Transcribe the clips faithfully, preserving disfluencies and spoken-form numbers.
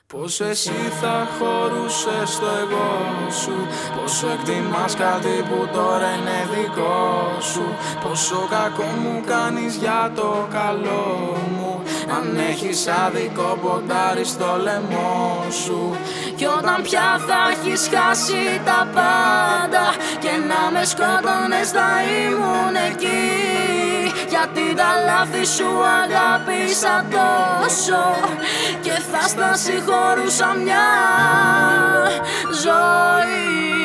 Πως εσύ θα χωρούσες στο εγώ σου, πόσο εκτιμάς κάτι που τώρα είναι δικό σου, πόσο κακό μου κάνεις για το καλό μου. Αν έχεις άδικο ποντάρι στο λαιμό σου, κι όταν πια θα έχεις χάσει τα πάντα και να με σκότωνες θα ήμουν εκεί, γιατί τα λάθη σου αγάπησα τόσο και θα στα συγχωρούσα μια ζωή.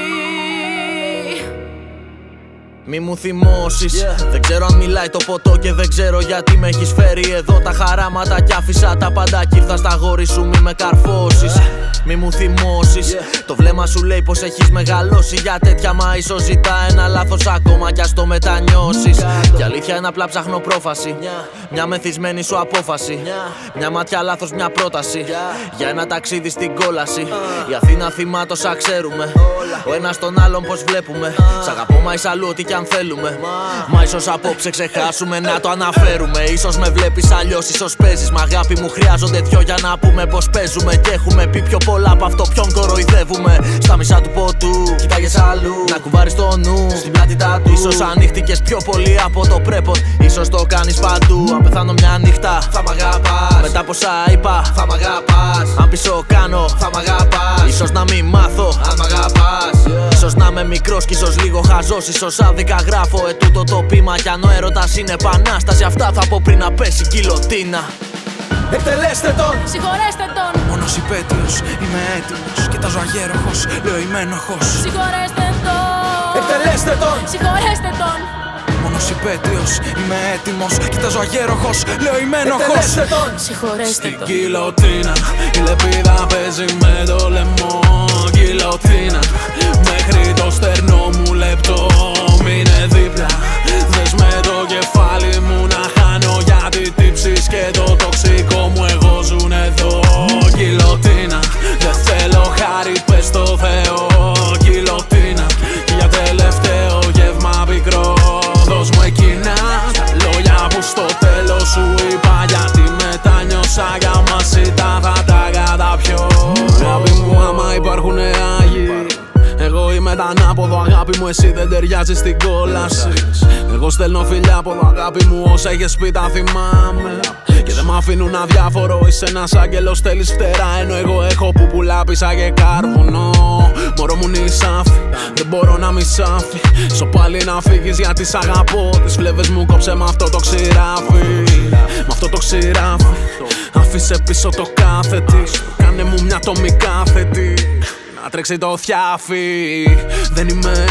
Μη μου θυμώσεις, yeah. Δεν ξέρω αν μιλάει το ποτό και δεν ξέρω γιατί με έχεις φέρει εδώ τα χαράματα κι άφησα τα πάντα κι ήρθα στα γόρι σου, μη με καρφώσεις. yeah. Μη μου θυμώσεις, yeah. Το βλέμμα σου λέει πως έχεις μεγαλώσει για τέτοια, μα ίσως ζητά ένα λάθος ακόμα κι ας το μετανιώσεις. yeah. Κι αλήθεια είναι απλά ψάχνω πρόφαση, yeah. Μια μεθυσμένη σου απόφαση, yeah. Μια ματιά λάθος, μια πρόταση, yeah. Για ένα ταξίδι στην κόλαση. uh. Η Αθήνα θυμά τόσα ξέρουμε, uh. Ο ένας τον άλλον πως βλέπουμε, uh. Σ' αγαπώ μα είσαι αλλού ό,τι κι αν θέλουμε. Μα, μα ίσως απόψε ξεχάσουμε να το αναφέρουμε. Ίσως με βλέπεις αλλιώς, ίσως παίζεις. Μα αγάπη μου χρειάζονται δυο για να πούμε πως παίζουμε. Και έχουμε πει πιο πολλά από αυτό ποιον κοροϊδεύουμε. Στα μισά του ποτού κοιτάγες αλλού, να κουβάρεις το νου στην πλάτη τα του. Ίσως ανοίχτηκες πιο πολύ από το πρέπον, ίσως το κάνεις παντού. Αν πεθάνω μια νύχτα θα μ' αγαπάς, μετά από όσα είπα θα μ' αγαπάς. Αν πίσω κάνω θα μ' αγαπάς, ίσως να μην μάθω αν μ' αγαπάς. yeah. Ίσως να είμαι μικρός κι ίσως λίγο χαζός, ίσως άδικα γράφω ετούτο το πείμα. Κι αν ο έρωτας είναι επανάσταση, αυτά θα πω πριν να πέσει γκιλοτίνα. Εκτελέστε τον, συγχωρέστε τον. Μόνος υπέτειος, είμαι έτοιμος. Κοιτάζω αγέροχος, λέω είμαι ένοχος. Συγχωρέστε τον. Εκτελέστε τον, συγχωρέστε τον. Μόνος υπέτειος, είμαι έτοιμος. Κοιτάζω αγέροχος, λέω είμαι ένοχος. Εκτελέστε τον, συγχωρέστε τον. Στην γκιλοτίνα η λεπίδα παίζει με το λαιμό. Γκιλοτίνα μέχρι το στέρνο μου λεπτό. Μείνε δίπλα, δες με το κεφάλι μου να χάνω, γιατί τύψεις και το τοξικό μου εγώ ζουν εδώ. Γκιλοτίνα, δεν θέλω χάρη, πες στο Θεό. Γκιλοτίνα, και για τελευταίο γεύμα πικρό δώσ' μου εκείνα τα λόγια που στο τέλος σου είπα, γιατί μετάνιωσα για μας ήταν θα τα καταπιώ. Αγάπη μου άμα υπάρχουνε άγιοι, εγώ είμαι τα ανάποδο, αγάπη μου, εσύ δεν ταιριάζεις στην κόλαση. Εγώ στέλνω φιλιά από εδώ, αγάπη μου, όσα έχεις πει τα θυμάμαι. Και δεν μ' αφήνουν αδιάφορο, είσαι ένας άγγελος, θέλεις φτερά, ενώ εγώ έχω που πουλά πίσα και κάρβουνο. Μωρό μου νησάφι, δεν μπορώ να μη σάφι. Σω πάλι να φύγεις γιατί σ' αγαπώ. Τις φλέβες μου κόψε με αυτό το ξηράφι, με αυτό το ξηράφι. Άφησε πίσω το κάθετη, κάνε μου μια τομή κάθετη, να τρέξει το θιάφι. Δεν είμαι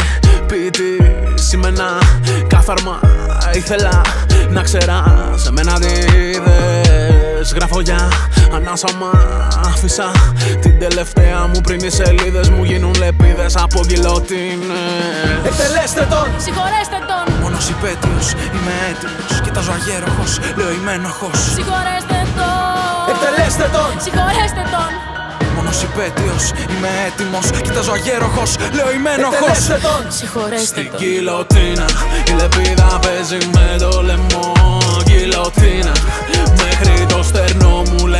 ποιητής, είμαι ένα κάθαρμα. Ήθελα να ξέρα σε μένα τι είδες. Γράφω για ανάσα μα άφησα την τελευταία μου πριν οι σελίδες μου γίνουν λεπίδες από γκιλοτίνες. Εκτελέστε τον, συγχωρέστε τον. Μόνος υπέτειος, είμαι έτοιμος. Κοιτάζω αγέροχος, λέω είμαι ένοχος. Συγχωρέστε τον. Εκτελέστε τον, συγχωρέστε τον. Μόνος υπέτειος, είμαι έτοιμος. Κοιτάζω αγέροχος, λέω είμαι ένοχος. Εκτελέστε τον, συγχωρέστε τον. Στην γκιλοτίνα η λεπίδα παίζει με το λαιμό. Γκιλοτίνα μέχρι το στέρνο μου